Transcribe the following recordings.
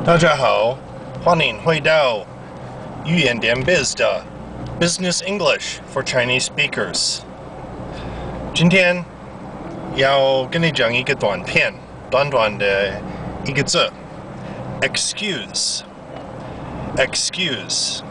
大家好，欢迎回到语言点 biz 的 Business English for Chinese Speakers。今天要跟你讲一个短片，短短的一个字 ，excuse。excuse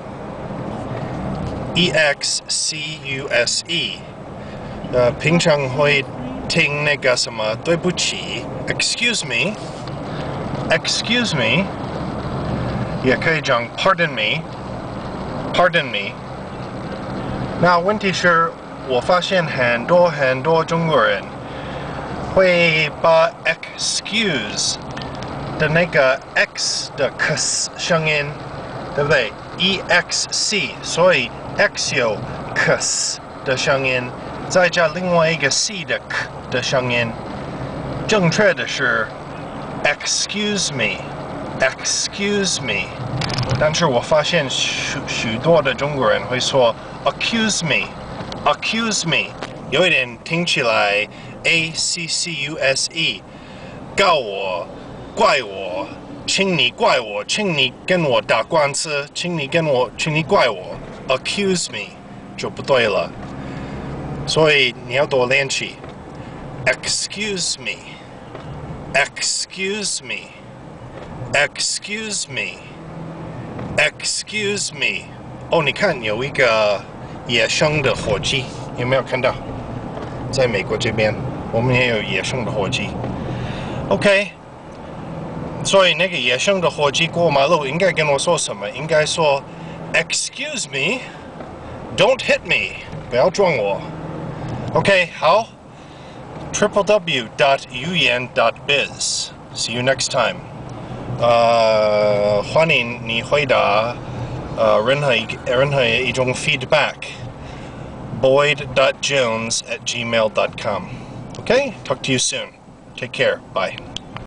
E-X-C-U-S-E。平常会听那个什么对不起 ，excuse me。excuse me， 也可以讲 pardon me。pardon me。那问题是，我发现很多中国人会把 excuse 的那个 x 的 x 声音，对不对 ？E-X-C， 所以 x 有 x 的声音，再加另外一个 c 的 k 的声音。正确的是 excuse me。excuse me， 但是我发现许多的中国人会说 accuse me，accuse me， 有一点听起来 accuse， 告我，怪我，请你怪我，请你跟我打官司，请你怪我 ，accuse me 就不对了，所以你要多练习 excuse me。excuse me。excuse me。excuse me。哦，你看有一个野生的火鸡，有没有看到？在美国这边，我们也有野生的火鸡。OK， 所以那个野生的火鸡过马路应该跟我说什么？应该说 Excuse me， don't hit me， 不要撞我。OK， 好。www.yuyan.biz。See you next time。欢迎你回答任何一种 feedback。Boyd.jones@gmail.com. Okay? Talk to you soon. Take care. Bye.